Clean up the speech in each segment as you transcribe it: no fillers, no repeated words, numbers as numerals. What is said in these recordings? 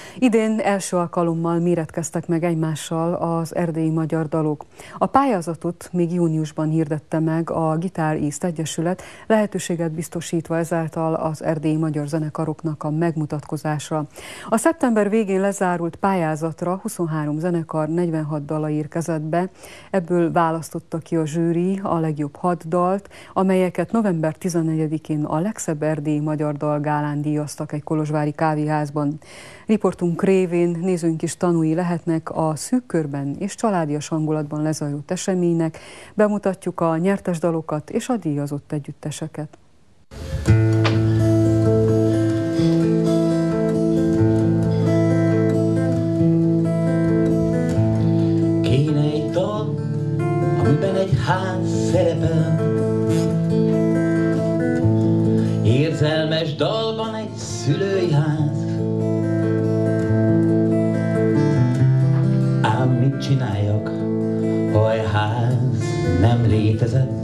Idén első alkalommal méretkeztek meg egymással az erdélyi magyar dalok. A pályázatot még júniusban hirdette meg a Guitar East Egyesület, lehetőséget biztosítva ezáltal az erdélyi magyar zenekaroknak a megmutatkozásra. A szeptember végén lezárult pályázatra 23 zenekar 46 dala érkezett be, ebből választotta ki a zsűri a legjobb 6 dalt, amelyeket november 14-én a legszebb erdélyi magyar dal gálán díjaztak egy kolozsvári kávéházban. Riportunk révén nézőink is tanúi lehetnek a szűk körben és családias hangulatban lezajlott eseménynek, bemutatjuk a nyertes dalokat és a díjazott együtteseket. Kéne egy dal, amiben egy ház szerepel, érzelmes dalban egy szülői ház. Ám mit csináljak, ha a ház nem létezett?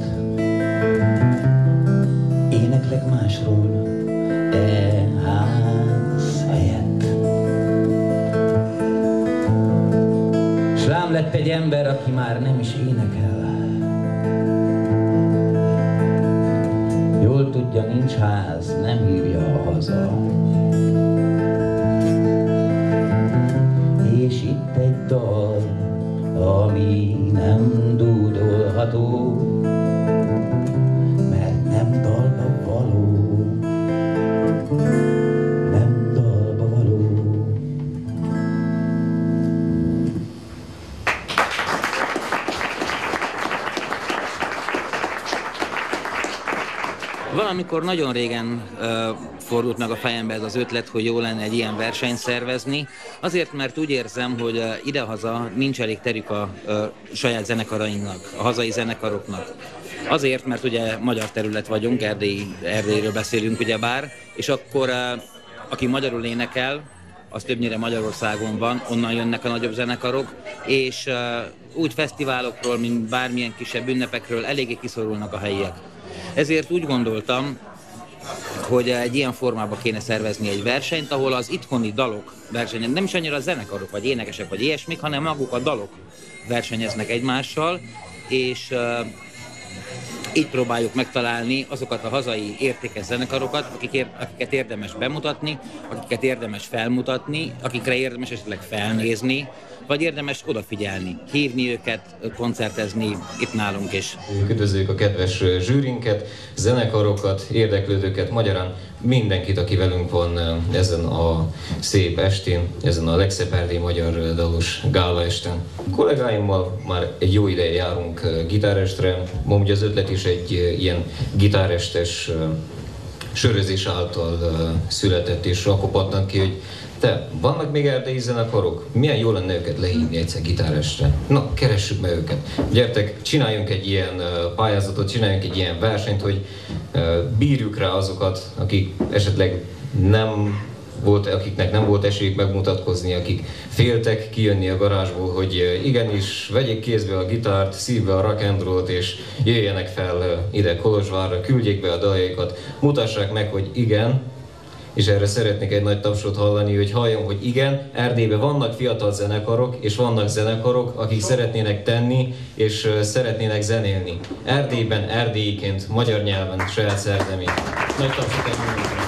Éneklek másról ház helyett. S rám lett egy ember, aki már nem is énekel. Jól tudja, nincs ház, nem hívja haza. És itt egy dal, ami nem dúdolható, mert nem dalba való, nem dalba való. Valamikor nagyon régen fordult meg a fejembe ez az ötlet, hogy jó lenne egy ilyen versenyt szervezni. Azért, mert úgy érzem, hogy idehaza nincs elég terük a saját zenekarainknak, a hazai zenekaroknak. Azért, mert ugye magyar terület vagyunk, Erdélyről beszélünk ugyebár, és akkor aki magyarul énekel, az többnyire Magyarországon van, onnan jönnek a nagyobb zenekarok, és úgy fesztiválokról, mint bármilyen kisebb ünnepekről eléggé kiszorulnak a helyiek. Ezért úgy gondoltam, hogy egy ilyen formában kéne szervezni egy versenyt, ahol az itthoni dalok versenyen, nem is annyira a zenekarok, vagy énekesek, vagy ilyesmik, hanem maguk a dalok versenyeznek egymással, és így próbáljuk megtalálni azokat a hazai értékes zenekarokat, akiket érdemes bemutatni, akiket érdemes felmutatni, akikre érdemes esetleg felnézni, vagy érdemes odafigyelni, hívni őket, koncertezni itt nálunk is. Üdvözöljük a kedves zsűrinket, zenekarokat, érdeklődőket, magyarán mindenkit, aki velünk van ezen a szép estén, ezen a legszebb erdélyi magyar dalos gála esten. A kollégáimmal már egy jó ideje járunk gitárestre, ma ugye az ötlet is egy ilyen gitárestes sörözés által született, és akkor pattant ki, hogy vannak még erdélyi zenekarok? Milyen jó lenne őket lehívni egyszer gitárestre? Na, keressük meg őket. Gyertek, csináljunk egy ilyen pályázatot, csináljunk egy ilyen versenyt, hogy bírjuk rá azokat, akik esetleg akiknek nem volt esélyük megmutatkozni, akik féltek kijönni a garázsból, hogy igenis vegyék kézbe a gitárt, szívbe a rock and rollt, és jöjjenek fel ide Kolozsvárra, küldjék be a daljaikat, mutassák meg, hogy igen. És erre szeretnék egy nagy tapsot hallani, hogy halljam, hogy igen, Erdélyben vannak fiatal zenekarok, és vannak zenekarok, akik szeretnének tenni, és szeretnének zenélni. Erdélyben, erdélyiként, magyar nyelven, saját szerzemét. Nagy tapsot elmondani.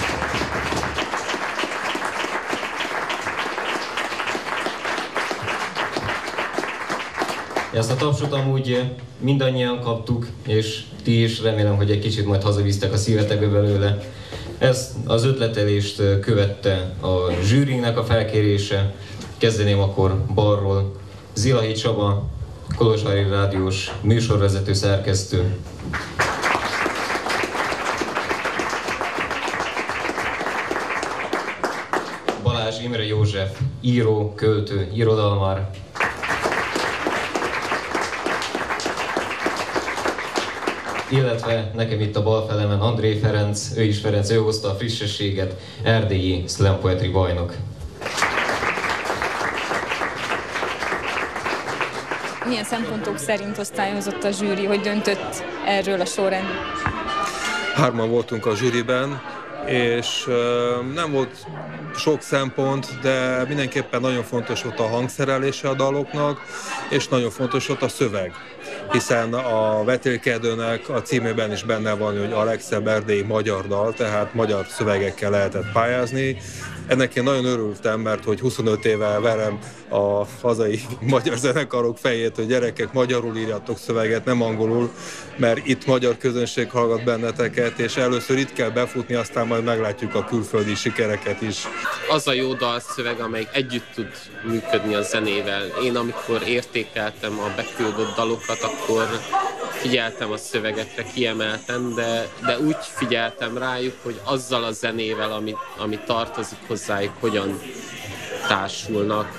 Ezt a tapsot amúgy mindannyian kaptuk, és ti is, remélem, hogy egy kicsit majd hazavisztek a szívetekbe belőle. Ez az ötletelést követte a zsűrinek a felkérése. Kezdeném akkor balról. Zilahi Csaba, Kolozsvári Rádiós műsorvezető, szerkesztő. Balázs Imre József, író, költő, irodalmár. Illetve nekem itt a bal felemen André Ferenc, ő hozta a frissességet, erdélyi slam poetry bajnok. Milyen szempontok szerint osztályozott a zsűri, hogy döntött erről a sorrendről? 3-an voltunk a zsűriben, és nem volt sok szempont, de mindenképpen nagyon fontos volt a hangszerelése a daloknak, és nagyon fontos volt a szöveg, hiszen a Vetélkedőnek a címében is benne van, hogy a legszebb erdélyi magyar dal, tehát magyar szövegekkel lehetett pályázni. Ennek én nagyon örültem, mert hogy 25 éve verem a hazai magyar zenekarok fejét, hogy gyerekek, magyarul írjatok szöveget, nem angolul, mert itt magyar közönség hallgat benneteket, és először itt kell befutni, aztán majd meglátjuk a külföldi sikereket is. Az a jó dalszöveg, amelyik együtt tud működni a zenével. Én amikor értékeltem a beküldött dalokat, akkor figyeltem a szövegekre, kiemeltem, de úgy figyeltem rájuk, hogy azzal a zenével, ami tartozik hozzájuk, hogyan társulnak.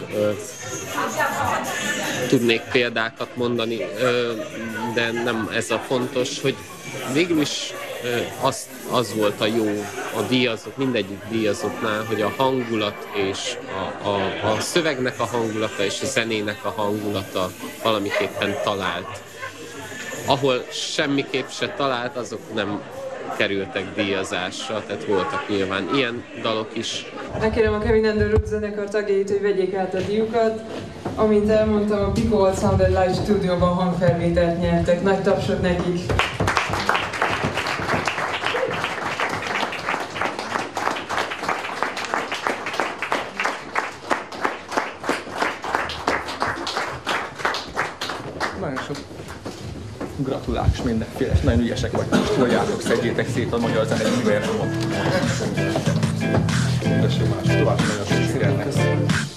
Tudnék példákat mondani, de nem ez a fontos, hogy végül is az volt a jó a díjazók, mindegyik díjazottnál, hogy a hangulat és a szövegnek a hangulata és a zenének a hangulata valamiképpen talált. Ahol semmiképp se talált, azok nem kerültek díjazásra, tehát voltak nyilván ilyen dalok is. Megkérem a Kevin and the Roots zenekar tagjait, hogy vegyék át a díjukat. Amint elmondtam, a Pico Old Sound and Live stúdióban hangfelvételt nyertek. Nagy tapsot nekik! Nagyon sok gratulálok, és mindenféle, és nagyon ügyesek vagytok, tudjátok, szedjétek szét a magyar zenei művelyromot. Köszönöm más, tovább nagyon sok sikert nektek.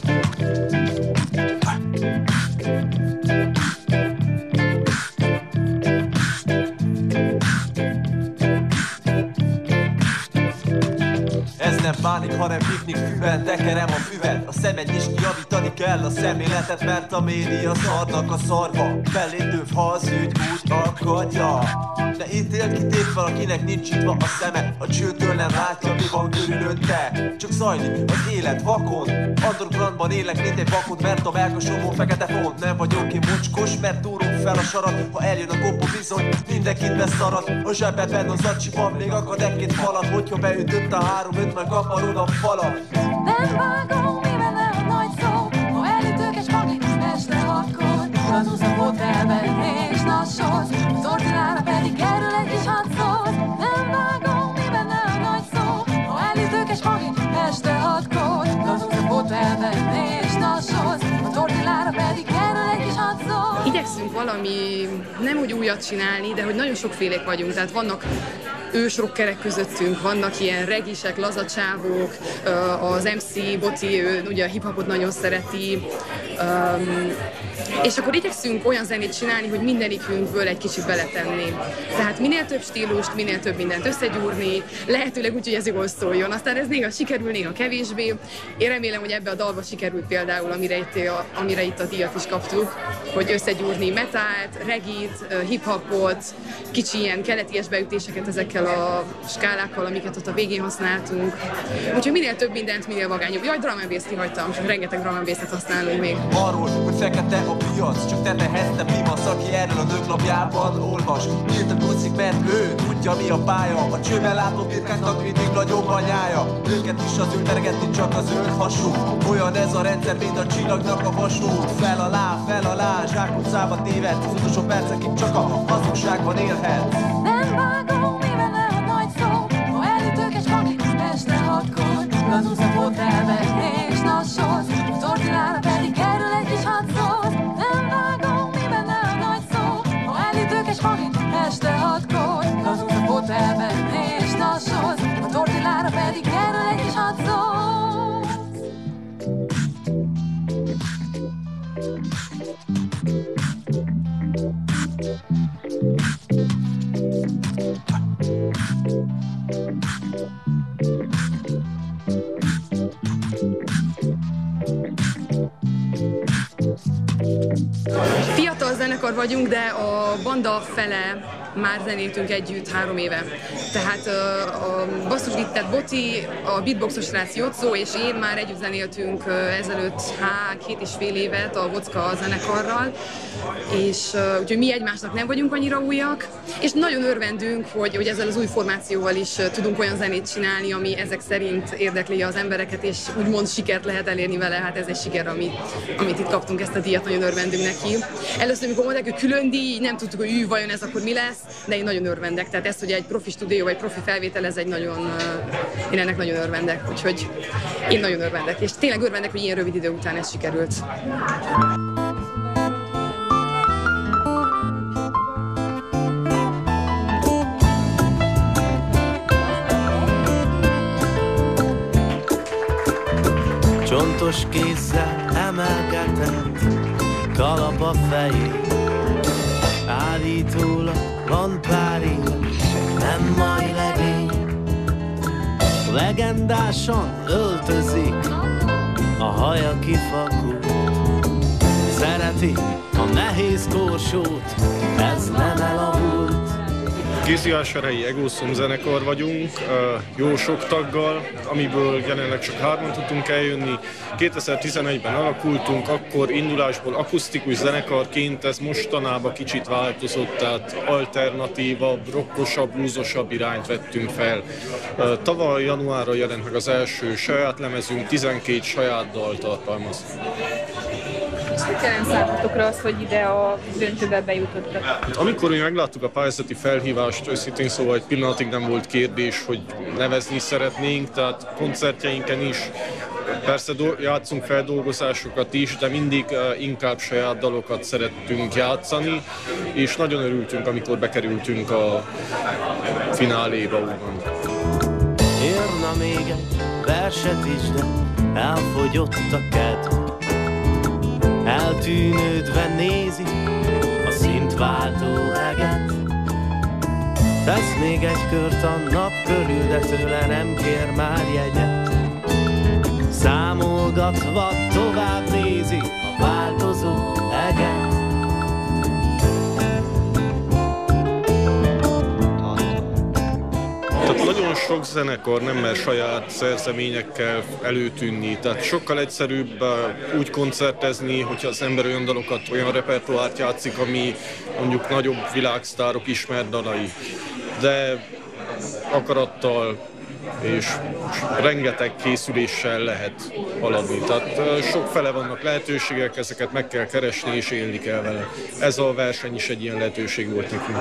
Nem bánik, hanem piknik füven, tekerem a füvet. A szemed is javítani kell a szemléletet, mert a média szarnak a szarba. Belépőv, ha az ügy úgy akarja. De ítélt ki tép valakinek nincs nyitva a szeme. A csőtől nem látja, mi van körülötte. Csak zajlik az élet vakon. Undergroundban élek, mint egy vakon, mert a melkasomon fekete font. Nem vagyok én mocskos, mert túrom fel a sarat. Ha eljön a kopó bizony, mindenkit beszarat. A zsebben az acsiban még akad egy-két falat. Hogyha beütött a 3-5, meg kaparod a falat. Nem vágom, mi benne a nagy szó. Ha elütök egy spagitus este 6-kor, az a hotelben és nassos, a tortillára pedig kerül egy kis hadszósz. Nem vágom, mi benne a nagy szó. Ha elütök egy spagitus este 6-kor, az a hotelben és nassos, a tortillára pedig kerül egy kis hadszósz. Igyekszünk valami nem úgy újat csinálni, de hogy nagyon sokfélék vagyunk, tehát vannak ősrockerek közöttünk, vannak ilyen regisek, lazacsávók, az MC Boti, ő ugye a hip-hopot nagyon szereti, és akkor igyekszünk olyan zenét csinálni, hogy mindenikünkből egy kicsit beletenni. Tehát minél több stílust, minél több mindent összegyúrni, lehetőleg úgy, hogy ez jól szóljon. Aztán ez néha sikerül, néha kevésbé. Én remélem, hogy ebbe a dalba sikerült például, amire itt a díjat is kaptuk, hogy összegyúrni metált, regit, hip-hopot, kicsi ilyen keleties beütéseket ezekkel a skálákkal, amiket ott a végén használtunk. Úgyhogy minél több mindent, minél vagányabb. Jaj, drum and bass-t kihagytam, rengeteg drum and bass-et használunk még. Arról, hogy fekete a piac, csak te tehettem Pimasz, aki erről a nőklapjában olvas. Írtam kucik, mert ő tudja, mi a pálya. A csővel látott birkáknak mindig nagyobb a nyája. Őket is az ültergetni, csak az zöld hasú. Olyan ez a rendszer, mint a csillagnak a vasút. Fel alá, zsákutcába téved. Az utolsó percekig csak a hazugságban élhet. Nem vágom, mi benne a nagy szó. Ha elütök egy spagitus este 6-kor, lazulsz a hotelben és nassolsz, a tortillára pedig kerül egy kis hadszósz. Nem vágom, mi benne a nagy szó. Ha elütök egy spagitus este 6-kor, lazulsz a hotelben és nassolsz, a tortillára pedig kerül egy kis hadszósz. zenekar vagyunk, de a banda fele már zenéltünk együtt 3 éve. Tehát a basszusgittár Boti, a beatboxos srác Jocó és én már együtt zenéltünk ezelőtt 2,5 évet a Vocka zenekarral, és úgyhogy mi egymásnak nem vagyunk annyira újak, és nagyon örvendünk, hogy ezzel az új formációval is tudunk olyan zenét csinálni, ami ezek szerint érdekli az embereket, és úgymond sikert lehet elérni vele. Hát ez egy siker, amit itt kaptunk, ezt a díjat, nagyon örvendünk neki. Először, amikor mondták, hogy külön díj, nem tudtuk, hogy vajon ez akkor mi lesz, de én nagyon örvendek. Tehát ez, hogy egy profi stúdió vagy profi felvétel, ez egy nagyon, én ennek nagyon örvendek, úgyhogy én nagyon örvendek, és tényleg örvendek, hogy ilyen rövid idő után ez sikerült. Csontos kézzel emelkedett kalap a fején, állítólag van pár év, nem mai legény. Legendásan öltözik, a haja kifakult, szereti a nehéz korsót, ez nem elavult. Kéziásverhelyi Egoszum zenekar vagyunk, jó sok taggal, amiből jelenleg csak 3-an tudtunk eljönni. 2011-ben alakultunk, akkor indulásból akusztikus zenekarként, ez mostanában kicsit változott, tehát alternatívabb, rockosabb, bluesosabb irányt vettünk fel. Tavaly januárra jelent meg az első saját lemezünk, 12 saját dalt tartalmaz. Mit jelent számotokra az, hogy ide a döntőbe bejutottak? Amikor mi megláttuk a pályázati felhívást, őszintén szóval egy pillanatig nem volt kérdés, hogy nevezni szeretnénk, tehát koncertjeinken is persze játszunk feldolgozásokat is, de mindig inkább saját dalokat szerettünk játszani, és nagyon örültünk, amikor bekerültünk a fináléba, úgymond. Írna még egy verset is, de elfogyott a kedv. Eltűnődve nézi a szintváltó eget. Tesz még egy kört a nap körül, de tőle nem kér már jegyet. Számolgatva tovább nézi a változó eget. Tehát nagyon sok zenekar nem mer saját szerzeményekkel előtűnni, tehát sokkal egyszerűbb úgy koncertezni, hogyha az ember olyan dalokat, olyan repertoárt játszik, ami mondjuk nagyobb világsztárok ismert dalai. De akarattal és rengeteg készüléssel lehet haladni. Tehát sok fele vannak lehetőségek, ezeket meg kell keresni és élni kell vele. Ez a verseny is egy ilyen lehetőség volt nekünk.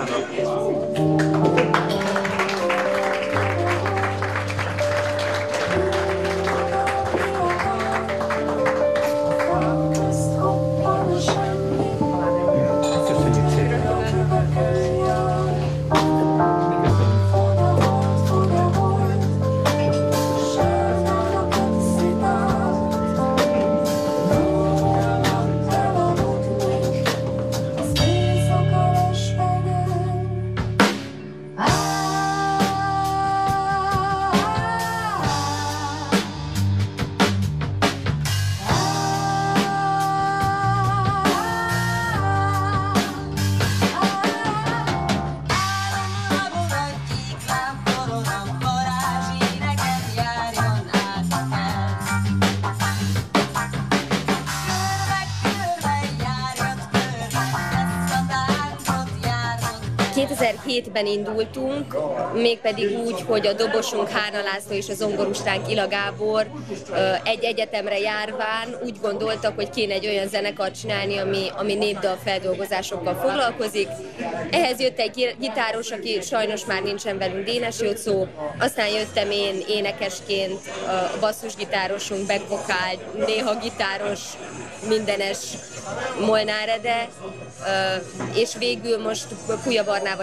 ben indultunk, mégpedig úgy, hogy a dobosunk Hárna László és a zongorustánk Ila Gábor egy egyetemre járván úgy gondoltak, hogy kéne egy olyan zenekart csinálni, ami népdal feldolgozásokkal foglalkozik. Ehhez jött egy gitáros, aki sajnos már nincsen velünk, Dénes Jocó, aztán jöttem én énekesként, a basszusgitárosunk, backvokál, néha gitáros, mindenes Molnár Ede, és végül most Puja Barnával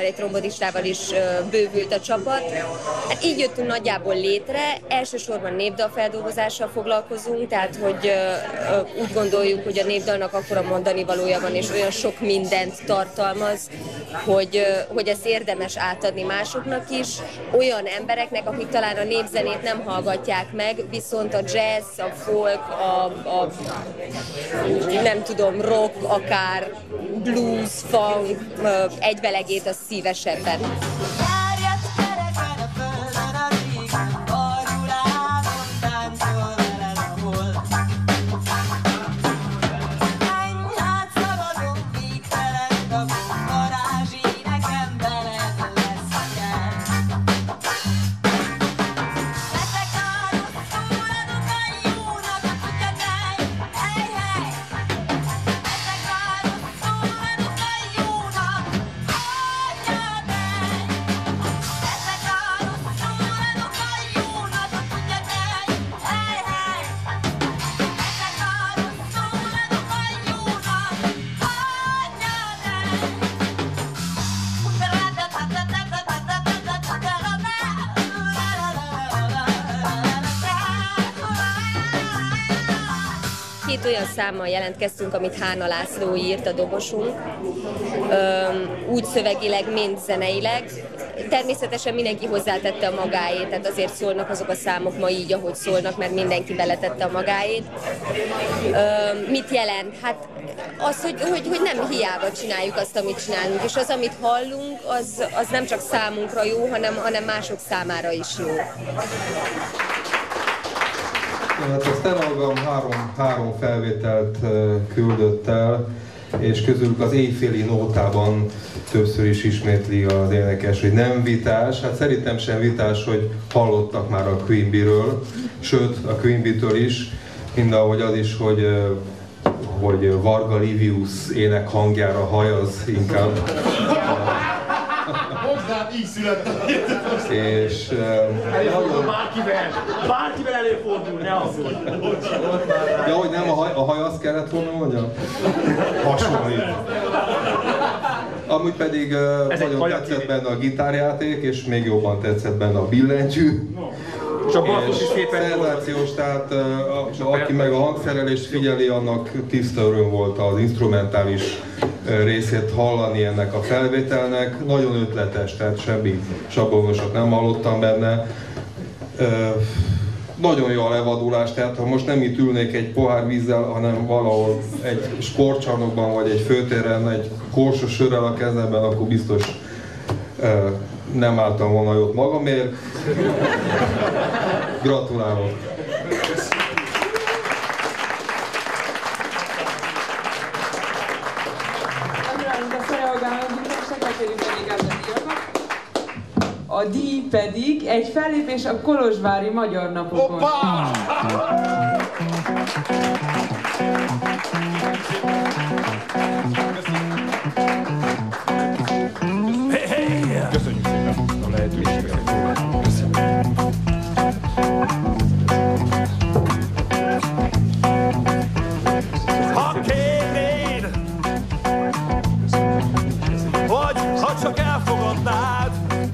egy trombonistával is bővült a csapat. Hát így jöttünk nagyjából létre, elsősorban népdalfeldolgozással foglalkozunk, tehát hogy úgy gondoljuk, hogy a népdalnak akkora mondani valója van, és olyan sok mindent tartalmaz, hogy ezt érdemes átadni másoknak is, olyan embereknek, akik talán a népzenét nem hallgatják meg, viszont a jazz, a folk, a nem tudom, rock, akár blues, funk, egybelegét az szívesebben. Két olyan számmal jelentkeztünk, amit Hárna László írt, a dobosunk, úgy szövegileg, mint zeneileg. Természetesen mindenki hozzátette a magáét, tehát azért szólnak azok a számok ma így, ahogy szólnak, mert mindenki beletette a magáét. Mit jelent? Hát az, hogy nem hiába csináljuk azt, amit csinálunk, és az, amit hallunk, az nem csak számunkra jó, hanem mások számára is jó. Hát a Stenalgam három felvételt küldött el, és közülük az éjféli nótában többször is ismétli az énekes, hogy nem vitás. Hát szerintem sem vitás, hogy hallottak már a Queen Bee-ről, sőt a Queen Bee-től is, mindahogy az is, hogy Varga Livius ének hangjára hajaz inkább. Így született. És bárkivel előfordul, ne azzul. Ja, hogy nem a haj azt kellett volna mondjam? Hasonlít. Amúgy pedig nagyon tetszett benne a gitárjáték, és még jobban tetszett benne a billentyű. És a basszus is szépen szenzációs, tehát aki meg a hangszerelést figyeli, annak tiszta öröm volt az instrumentális részét hallani ennek a felvételnek. Nagyon ötletes, tehát semmi sablonosat nem hallottam benne. Nagyon jó a levadulás, tehát ha most nem itt ülnék egy pohár vízzel, hanem valahol egy sportcsarnokban vagy egy főtéren egy korsos sörrel a kezemben, akkor biztos nem álltam volna jót magamért. Gratulálok! A díj pedig egy fellépés a kolozsvári Magyar Napokon. Hoppá! Köszönjük szépen a lehetőséget. Ha kérnéd, vagy ha csak elfogadnád,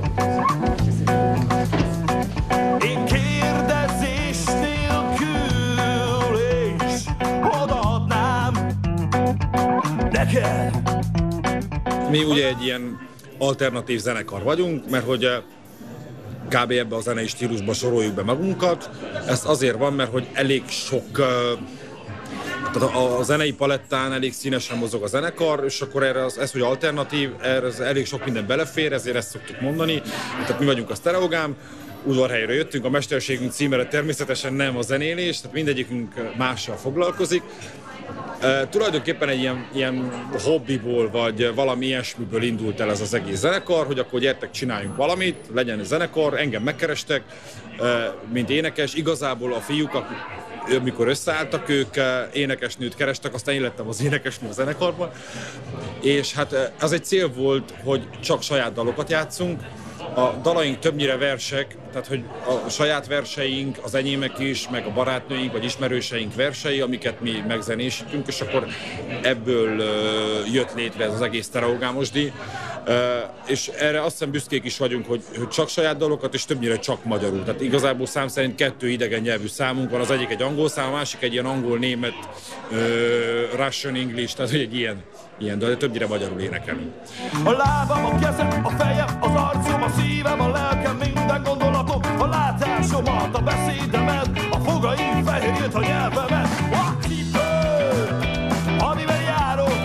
én kérdezés nélkül és odaadnám neked. Mi ugye egy ilyen alternatív zenekar vagyunk, mert hogy kb. Ebbe a zenei stílusba soroljuk be magunkat. Ez azért van, mert hogy elég sok, tehát a zenei palettán elég színesen mozog a zenekar, és akkor erre ez, hogy alternatív, erre elég sok minden belefér, ezért ezt szoktuk mondani. Tehát mi vagyunk a Stereogám, Udvarhelyről jöttünk, a mesterségünk címere természetesen nem a zenélés, tehát mindegyikünk mással foglalkozik. Tulajdonképpen egy ilyen hobbiból, vagy valami ilyesmiből indult el ez az egész zenekar, hogy akkor gyertek, csináljunk valamit, legyen zenekar, engem megkerestek, mint énekes. Igazából a fiúk, amikor összeálltak, ők énekesnőt kerestek, aztán én lettem az énekesnő a zenekarban. És hát az egy cél volt, hogy csak saját dalokat játszunk. A dalaink többnyire versek, tehát hogy a saját verseink, az enyémek is, meg a barátnőink vagy ismerőseink versei, amiket mi megzenésítünk, és akkor ebből jött létre ez az egész Stereogámos díj. És erre azt hiszem büszkék is vagyunk, hogy csak saját dalokat, és többnyire csak magyarul. Tehát igazából szám szerint 2 idegen nyelvű számunk van, az egyik egy angol szám, a másik egy ilyen angol-német, Russian English, tehát egy ilyen dal, de többnyire magyarul énekelünk. A lábam, a kezem, a fejem, az arcom, a szívem, a lelkem, minden gondolatom, a látásomat, a beszédemet, a fogaim fehérjét, a nyelvemet, a cipő, amivel járok,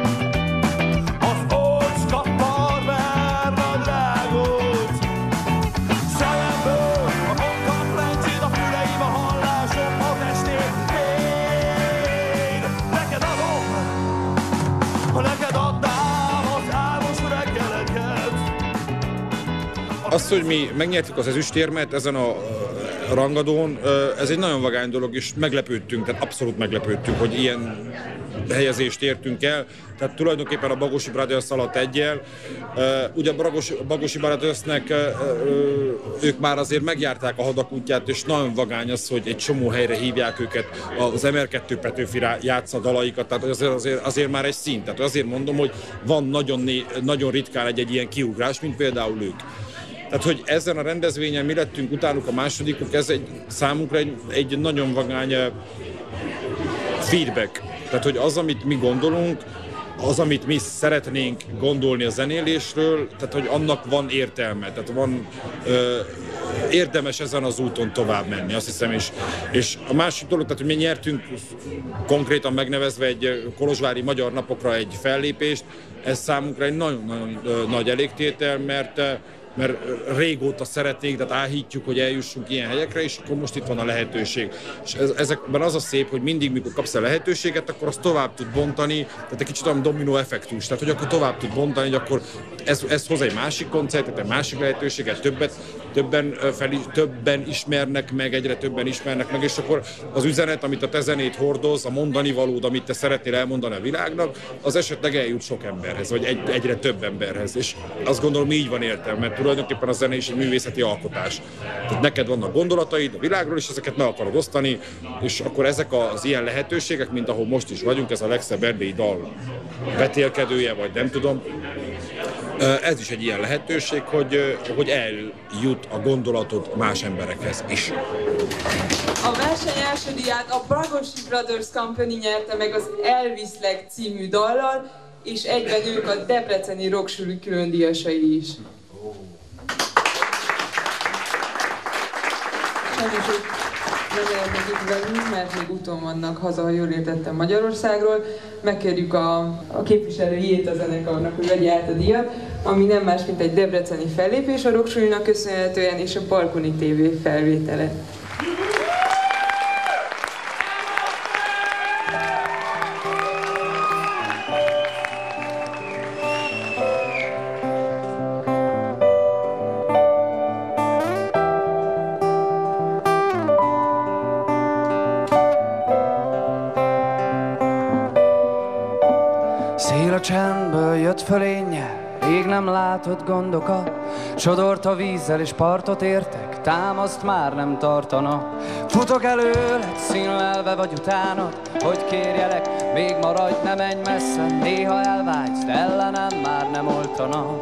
az ócska farmer nadrágot. Szememből a konkat lencsét, a füleim, a hallásom, a testét. Én neked adom, neked adnám az álmos reggeleket. Az, hogy mi megnyertük az ezüstérmet ezen a rangadón, ez egy nagyon vagány dolog, és meglepődtünk, tehát abszolút meglepődtünk, hogy ilyen helyezést értünk el. Tehát tulajdonképpen a Bagosi Brothers alatt egyel. Ugye a Bagosi Brothersnek ők már azért megjárták a hadak útját, és nagyon vagány az, hogy egy csomó helyre hívják őket, az MR2 Petőfi játsza dalaikat, tehát azért már egy szint. Tehát azért mondom, hogy van nagyon ritkán egy ilyen kiugrás, mint például ők. Tehát, hogy ezen a rendezvényen mi lettünk utánuk a másodikuk, ez számunkra egy nagyon vagány feedback. Tehát, hogy az, amit mi gondolunk, az, amit mi szeretnénk gondolni a zenélésről, tehát, hogy annak van értelme, tehát van érdemes ezen az úton tovább menni, azt hiszem, és a másik dolog, tehát, hogy mi nyertünk konkrétan megnevezve egy kolozsvári magyar napokra egy fellépést, ez számunkra egy nagyon-nagyon nagy elégtétel, mert régóta szeretnék, tehát áhítjuk, hogy eljussunk ilyen helyekre, és akkor most itt van a lehetőség. És ezekben az a szép, hogy mindig, mikor kapsz a lehetőséget, akkor azt tovább tud bontani, tehát egy kicsit olyan dominó effektus, tehát hogy akkor tovább tud bontani, hogy akkor ez hoz egy másik koncertet, egy másik lehetőséget, többen ismernek meg, egyre többen ismernek meg, és akkor az üzenet, amit a te zenét hordoz, a mondani valód, amit te szeretnél elmondani a világnak, az esetleg eljut sok emberhez, vagy egyre több emberhez. És azt gondolom, így van értelme, mert tulajdonképpen a zene is egy művészeti alkotás. Tehát neked vannak gondolataid a világról, és ezeket meg akarod osztani, és akkor ezek az ilyen lehetőségek, mint ahol most is vagyunk, ez a legszebb erdélyi dal vetélkedője, vagy nem tudom, ez is egy ilyen lehetőség, hogy eljut a gondolatod más emberekhez is. A verseny első díját a Bagosi Brothers Company nyerte meg az Elviszlek című dallal, és egyben ők a debreceni Rocksuli külön díjasai is. Sajnos ők nem lehetnek itt velünk, mert még úton vannak haza, ha jól értettem, Magyarországról. Megkérjük a képviselőjét a zenekarnak, hogy vegye át a díjat, ami nem más, mint egy debreceni fellépés a Rocksulinak köszönhetően, és a Balkoni TV felvétele. Csendből jött fölénnyel, rég nem látott gondokat, sodort a vízzel és partot értek, támaszt már nem tartana. Futok előled, színlelve vagy utánad, hogy kérjelek, még maradj, ne menj messze, néha elvágysz, de ellenem már nem oltana.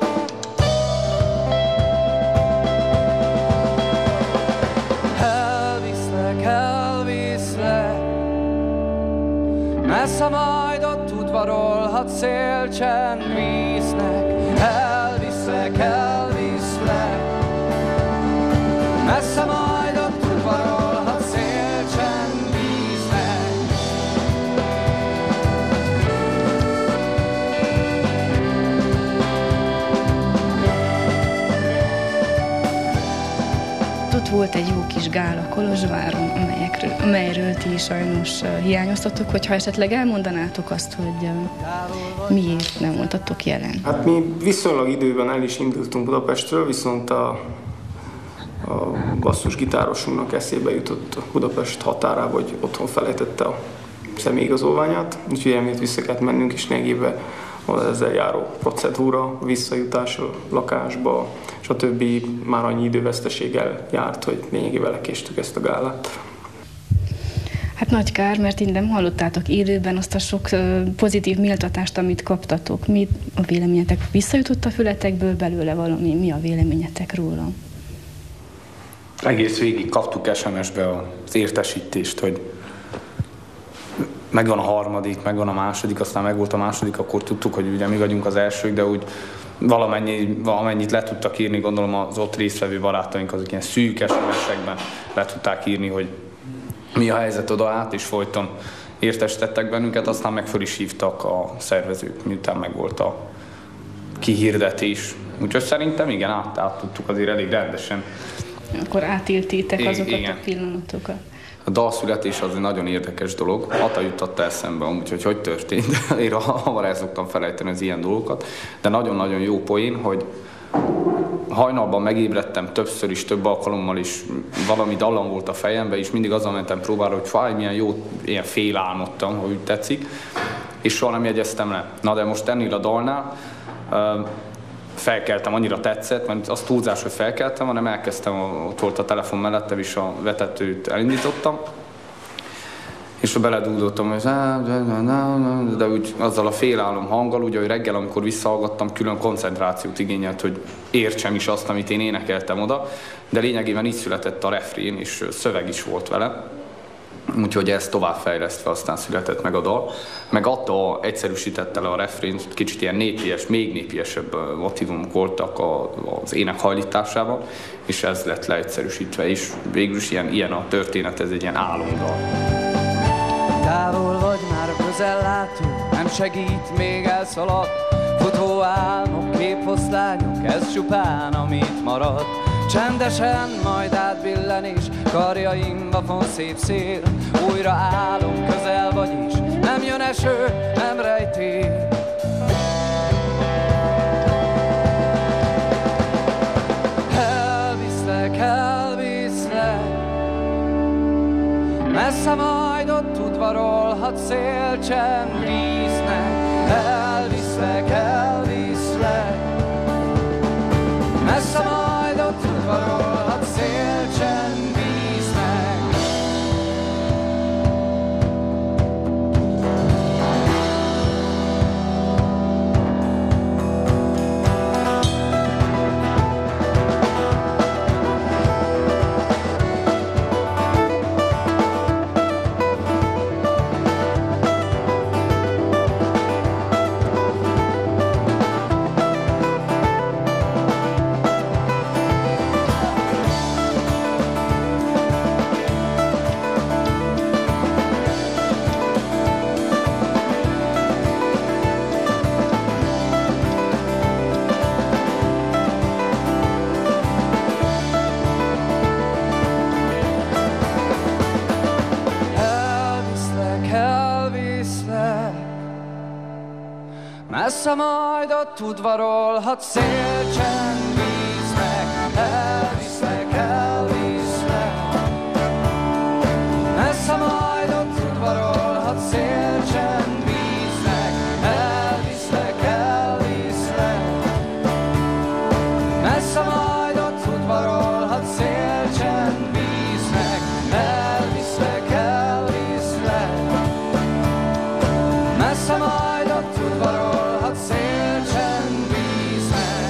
Elviszlek, messze majd ott udvarolhat szélcsend víznek. Elviszlek, messze majd ott udvarolhat szélcsend víznek. Ott volt egy jó kis gála Kolozsváron, amelyről ti sajnos hiányoztatok, hogyha esetleg elmondanátok azt, hogy miért nem voltatok jelen. Hát mi viszonylag időben el is indultunk Budapestről, viszont a basszusgitárosunknak eszébe jutott Budapest határába, hogy otthon felejtette a személyigazolványát, úgyhogy emiatt vissza kellett mennünk, és lényegében van ezzel járó procedúra, visszajutás a lakásba, és a többi már annyi időveszteséggel járt, hogy lényegében lekéstük ezt a gálát. Hát nagy kár, mert így nem hallottátok élőben azt a sok pozitív méltatást, amit kaptatok. Mi a véleményetek? Visszajutott a fületekből belőle valami? Mi a véleményetek róla? Egész végig kaptuk SMS-be az értesítést, hogy megvan a harmadik, megvan a második, aztán megvolt a második, akkor tudtuk, hogy ugye mi vagyunk az elsők, de úgy valamennyit le tudtak írni, gondolom az ott résztvevő barátaink azok ilyen szűk SMS-ekben le tudták írni, hogy mi a helyzet oda át, és folyton értesítettek bennünket, aztán meg föl is hívtak a szervezők, miután megvolt a kihirdetés. Úgyhogy szerintem igen, át tudtuk azért elég rendesen. Akkor átéltétek azokat a pillanatokat. A dalszületés az egy nagyon érdekes dolog. Ata juttatta eszembe amúgy, hogy történt. Én hamar el szoktam felejteni az ilyen dolgokat. De nagyon-nagyon jó poén, hogy hajnalban megébredtem többször is, több alkalommal is, valami dallam volt a fejemben, és mindig azzal mentem próbára, hogy fáj, milyen jó, ilyen félálmodtam, ha úgy tetszik, és soha nem jegyeztem le. Na de most ennél a dalnál felkeltem, annyira tetszett, mert az túlzás, hogy felkeltem, hanem elkezdtem, ott volt a telefon mellettem, és a vetetőt elindítottam, és beledúdoltam, hogy de úgy azzal a félálom hanggal, ugye, hogy reggel, amikor visszahallgattam, külön koncentrációt igényelt, hogy értsem is azt, amit én énekeltem oda, de lényegében így született a refrén, és szöveg is volt vele. Úgyhogy ezt továbbfejlesztve aztán született meg a dal. Meg attól egyszerűsítette le a refrént, kicsit ilyen népies, még népiesebb motivumok voltak az ének hajlításában, és ez lett leegyszerűsítve is. Végül is ilyen a történet, ez egy ilyen álomdal. Távol vagy már a közellátó, nem segít, még elszalad. Futó álmok, képfoszlányok, ez csupán, amit marad. Csendesen majd átbillen és karjaimba von szép szél. Újra állok, közel vagy is, nem jön eső, nem rejtél. Elviszlek, elviszlek, messze majd ott udvarolhat szélcsend víznek. Elviszlek, elviszlek, messze majd ott udvarolhat szélcsend víznek. Messze majd ott udvarolhat szélcsend víznek. Elviszlek, elviszlek, messze majd ott udvarolhat szélcsend víznek. Elviszlek, elviszlek, messze majd ott udvarolhat szélcsend víznek. Elviszlek, elviszlek, messze majd ott udvarolhat szélcsend víznek.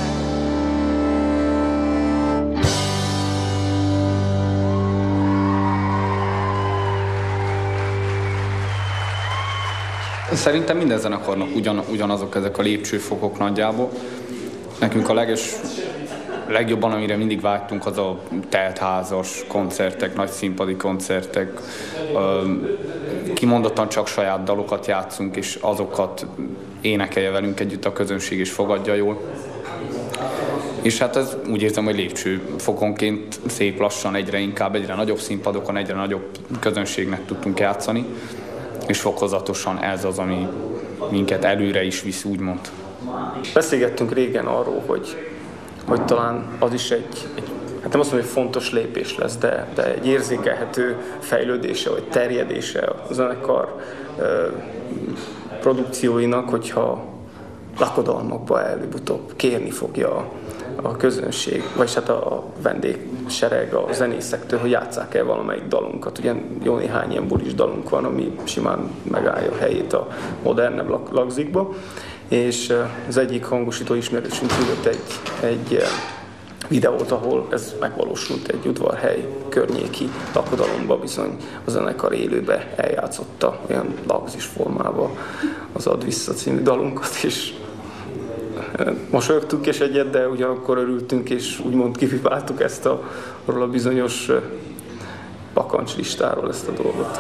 Szerintem minden zenekarnak ugyanazok ezek a lépcsőfokok nagyjából. Nekünk a legjobban, amire mindig vágytunk, az a teltházas koncertek, nagy színpadi koncertek. Kimondottan csak saját dalokat játszunk, és azokat énekelje velünk együtt a közönség, és fogadja jól. És hát ez úgy érzem, hogy lépcsőfokonként szép lassan egyre inkább, egyre nagyobb színpadokon, egyre nagyobb közönségnek tudtunk játszani, és fokozatosan ez az, ami minket előre is visz, úgymond. Beszélgettünk régen arról, hogy talán az is hát nem azt mondom, hogy fontos lépés lesz, de egy érzékelhető fejlődése, vagy terjedése a zenekar produkcióinak, hogyha lakodalmakba előbb-utóbb kérni fogja a közönség, vagy hát a vendég sereg a zenészektől, hogy játsszák el valamelyik dalunkat. Ugye jó néhány ilyen bulis dalunk van, ami simán megállja a helyét a modernebb lagzikba. És az egyik hangosító ismerősünk küldött egy videót, ahol ez megvalósult egy udvarhely környéki lakodalomba, bizony a zenekar élőbe eljátszotta olyan lagzis formában az Add Vissza című dalunkat, és mosolyogtunk és egyet, de ugyanakkor örültünk, és úgymond kipipáltuk ezt arról a bizonyos bakancslistáról ezt a dolgot.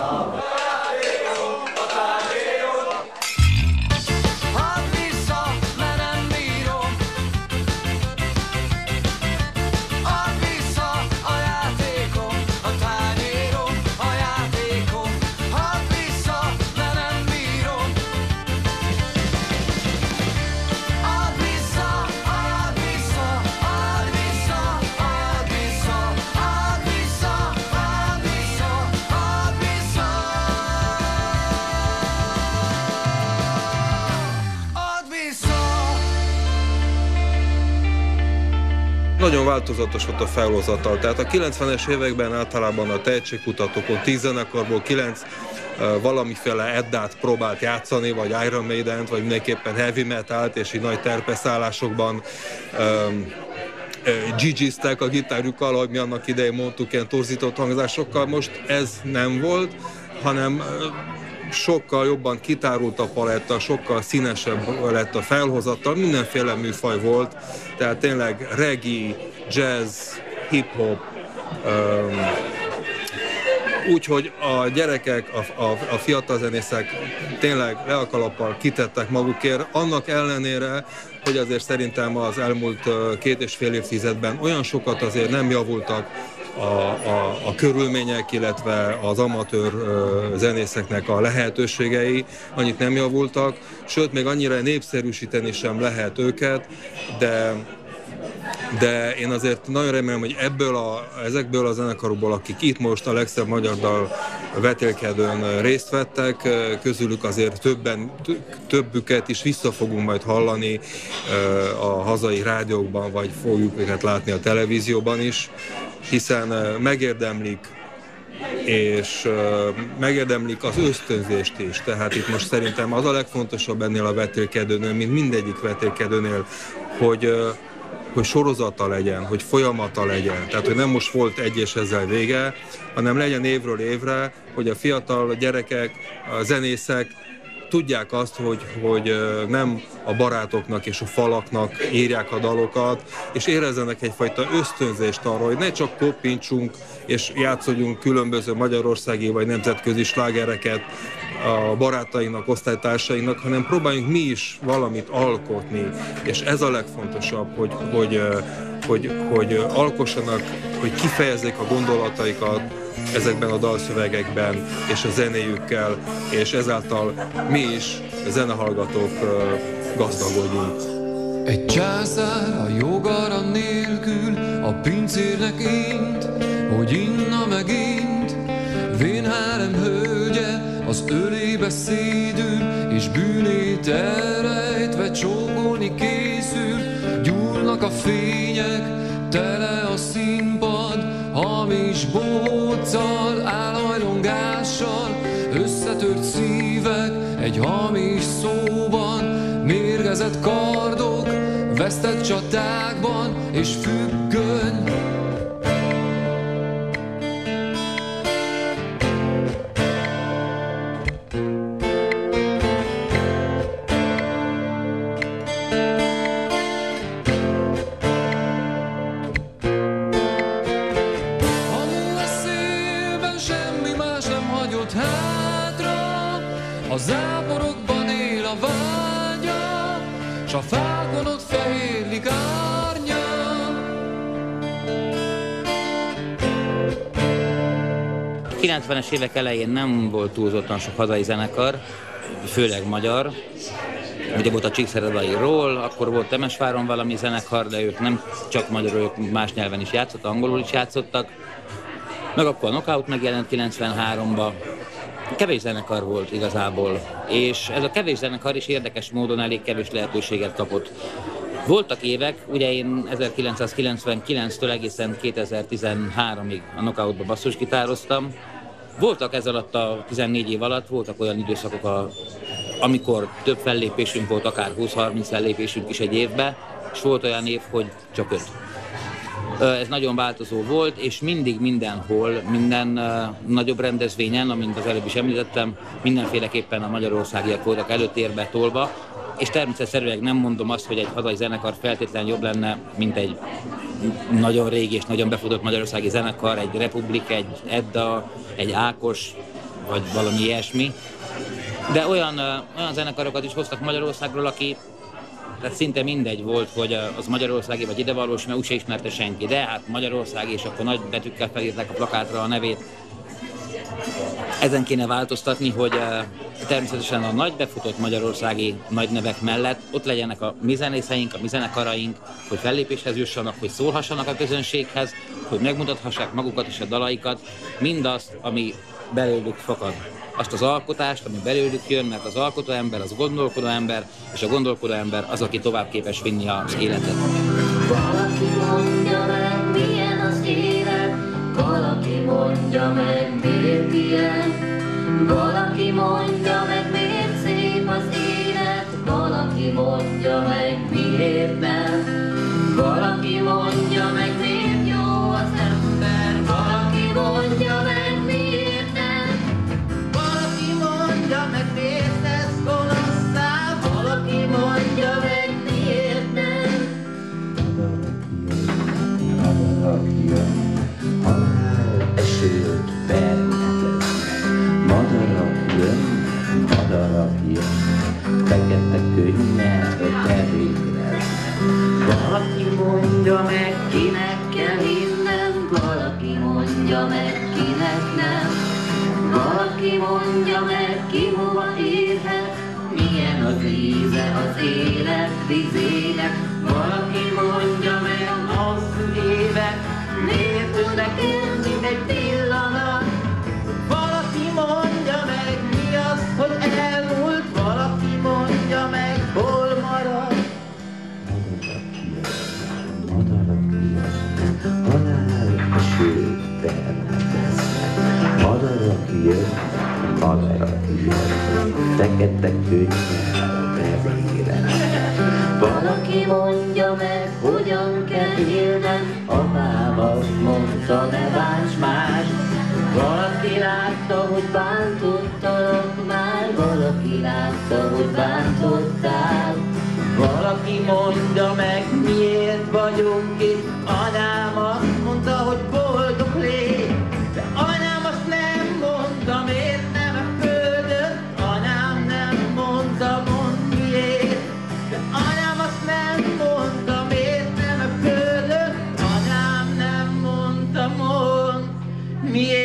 Nagyon változatos volt a felhozatal, tehát a 90-es években általában a tehetségkutatókon 10 zenekarból 9 valamiféle Eddát próbált játszani, vagy Iron Maident, vagy mindenképpen heavy metalt, és így nagy terpeszállásokban GG-ztek a gitárjukkal, ahogy mi annak idején mondtuk, ilyen torzított hangzásokkal. Most ez nem volt, hanem sokkal jobban kitárult a paletta, sokkal színesebb lett a felhozattal, mindenféle műfaj volt, tehát tényleg reggae, jazz, hip-hop, úgyhogy a gyerekek, a fiatal zenészek tényleg le a kalappal kitettek magukért, annak ellenére, hogy azért szerintem az elmúlt 2,5 évtizedben olyan sokat azért nem javultak a körülmények, illetve az amatőr zenészeknek a lehetőségei, annyit nem javultak, sőt, még annyira népszerűsíteni sem lehet őket, de én azért nagyon remélem, hogy ezekből a zenekarokból, akik itt most a legszebb magyar dal vetélkedőn részt vettek, közülük azért többüket is vissza fogunk majd hallani a hazai rádiókban, vagy fogjuk őket látni a televízióban is, hiszen megérdemlik, és megérdemlik az ösztönzést is. Tehát itt most szerintem az a legfontosabb ennél a vetélkedőnél, mint mindegyik vetélkedőnél, hogy sorozata legyen, hogy folyamata legyen. Tehát, hogy nem most volt egy és ezzel vége, hanem legyen évről évre, hogy a fiatal gyerekek, a zenészek tudják azt, hogy nem a barátoknak és a falaknak írják a dalokat, és érezzenek egyfajta ösztönzést arra, hogy ne csak koppintsunk és játszodjunk különböző magyarországi vagy nemzetközi slágereket a barátainak, osztálytársainak, hanem próbáljunk mi is valamit alkotni. És ez a legfontosabb, hogy alkossanak, hogy kifejezzék a gondolataikat ezekben a dalszövegekben és a zenéjükkel, és ezáltal mi is, zenehallgatók gazdagodjunk. Egy császár a jogara nélkül a pincérnek int, hogy inna megint. Vénhárem hölgye az ölébe szédül, és bűnét elrejtve csókolni készül. Gyúlnak a fények, tele a színpad, hamis bóccal, álhajlongással, összetört szívek egy hamis szóban, mérgezett kardok, vesztett csatákban és függöny. A záporokban él a vágya, s a fákon ott fehérlik árnya. A 90-es évek elején nem volt túlzottan sok hazai zenekar, főleg magyar. Ugye volt a Csíkszeredairól, akkor volt Temesváron valami zenekar, de ők nem csak magyarul, ők más nyelven is játszottak, angolul is játszottak. Meg akkor a Knockout megjelent 93-ba. Kevés zenekar volt igazából, és ez a kevés zenekar is érdekes módon elég kevés lehetőséget kapott. Voltak évek, ugye én 1999-től egészen 2013-ig a Knockoutba basszusgitároztam. Voltak ez alatt a 14 év alatt, voltak olyan időszakok, amikor több fellépésünk volt, akár 20-30 fellépésünk is egy évben, és volt olyan év, hogy csak 5. Ez nagyon változó volt, és mindig mindenhol, minden nagyobb rendezvényen, amint az előbb is említettem, mindenféleképpen a magyarországiak voltak előtérbe tolva, és természetszerűen nem mondom azt, hogy egy hazai zenekar feltétlenül jobb lenne, mint egy nagyon régi és nagyon befutott magyarországi zenekar, egy Republik, egy Edda, egy Ákos, vagy valami ilyesmi. De olyan zenekarokat is hoztak Magyarországról, aki tehát szinte mindegy volt, hogy az magyarországi vagy idevalós, mert úgyse ismerte senki. De hát magyarországi, és akkor nagy betűkkel felírták a plakátra a nevét. Ezen kéne változtatni, hogy természetesen a nagy befutott magyarországi nagy nevek mellett ott legyenek a mi zenészeink, a mi zenekaraink, hogy fellépéshez jussanak, hogy szólhassanak a közönséghez, hogy megmutathassák magukat és a dalaikat, mindazt, ami belőlük fakad. Azt az alkotást, ami belőlük jön, mert az alkotó ember, az gondolkodó ember, és a gondolkodó ember az, aki tovább képes vinni az életet. Valaki mondja meg, milyen az élet, valaki mondja meg, miért ilyen, valaki mondja meg, miért szép az élet, valaki mondja meg, miért nem, valaki mondja meg, miért jó az ember, valaki mondja meg, miért nem, valaki mondja meg, miért lesz gonoszszá, valaki mondja meg, miért nem. Esőt permeteznek, madarak jön, fekete könnyel teréreznek. Valaki mondja meg, kinek kell hinnem, valaki mondja meg, kinek nem. Valaki mondja meg, ki hova érhet, milyen az íze az élet vizének. Valaki mondja meg, hosszú évek, miért tűnnek el mindegy pillanat. Valaki mondja meg, mi az, hogy elmúlt, valaki mondja meg, hol marad. Esőt permeteznek, madarak jön, fekete könnyel teréreznek. Valaki mondja meg, hogyan kell élnem, apám azt mondta, ne bánts más. Valaki látta, hogy bántottalak már, valaki látta, hogy bántottál. Valaki mondja meg, miért vagyunk itt, anyám azt mondta, hogy boldog légy. De anyám azt nem mondta, miért nem a földön, anyám nem mondta, mondd miért. De anyám azt nem mondta, miért nem a földön, anyám nem mondta, mondd miért.